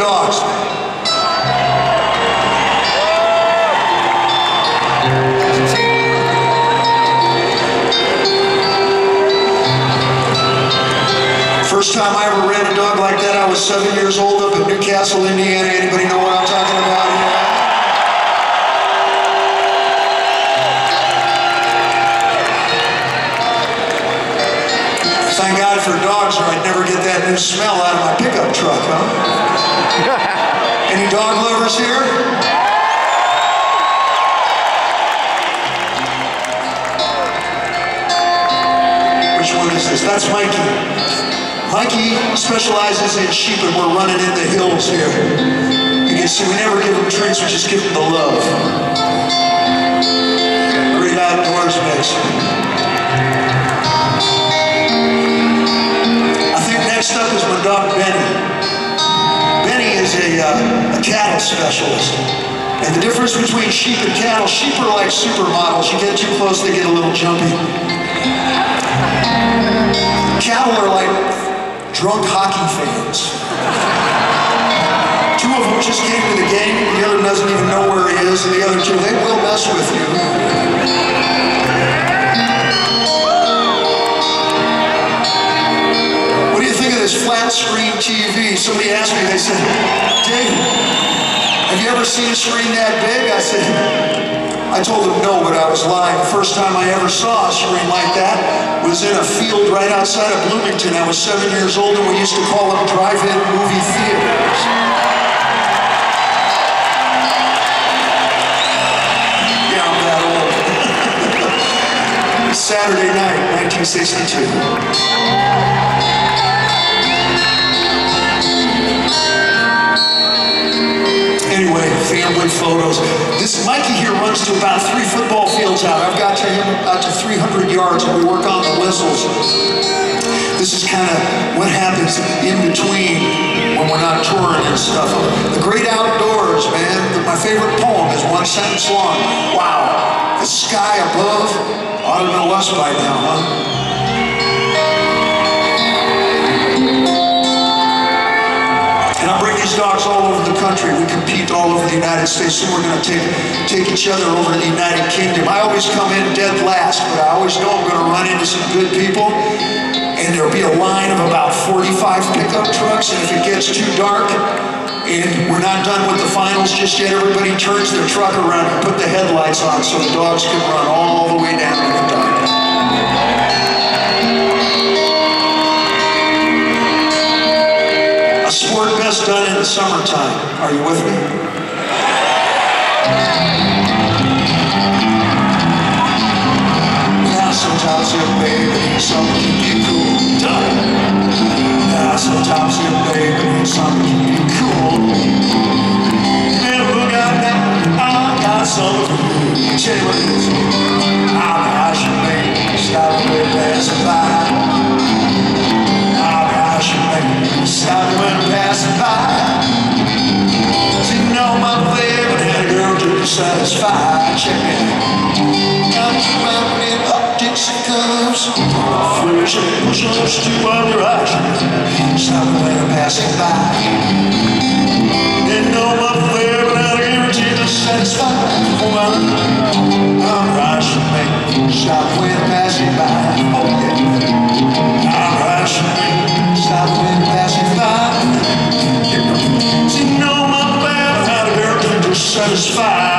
Dogs. First time I ever ran a dog like that, I was 7 years old up in Newcastle, Indiana. Anybody know what I'm talking about here? Thank God for dogs, or I'd never get that new smell out of my pickup truck, huh? Any dog lovers here? Which one is this? That's Mikey. Mikey specializes in sheep, and we're running in the hills here. You can see we never give them treats, we just give them the love. Great outdoors mix. Next up is my dog Benny. Benny is a cattle specialist. And the difference between sheep and cattle, sheep are like supermodels. You get too close, they get a little jumpy. Cattle are like drunk hockey fans. Two of them just came to the game, the other doesn't even know where he is, and the other two, they will mess with you. This flat screen TV. Somebody asked me, they said, Dave, have you ever seen a screen that big? I said, I told them no, but I was lying. The first time I ever saw a screen like that was in a field right outside of Bloomington. I was 7 years old, and we used to call them drive-in movie theaters. Yeah, I'm that old. Saturday night, 1962. Anyway, family photos. This Mikey here runs to about 3 football fields out. I've got to him out to 300 yards, and we work on the whistles. This is kind of what happens in between when we're not touring and stuff. The great outdoors, man. My favorite poem is 1 sentence long. Wow, the sky above ought to know us by now, huh? Dogs all over the country. We compete all over the United States. Soon we're going to take each other over to the United Kingdom. I always come in dead last, but I always know I'm going to run into some good people, and there'll be a line of about 45 pickup trucks, and if it gets too dark and we're not done with the finals just yet, everybody turns their truck around and put the headlights on so the dogs can run all the way down to the dark. A sport best done in the summertime. Are you with me? Now sometimes you baby, something can be cool. Now sometimes you baby, something can be cool. And look out now, I got something for you. Tell you what it is. I should make stop with passing by. Stop when passing by. You know my favorite had a girl to be satisfied. Check it out. Got you mountain up Dixie cups. Flash and push-ups to other action. Stop when passing by. You know my favorite had a girl to be satisfied. I'm rushing, baby. Stop when passing by. Oh yeah. I'm rushing, baby. Stop when passing by. You know my bad had a girl to be satisfied.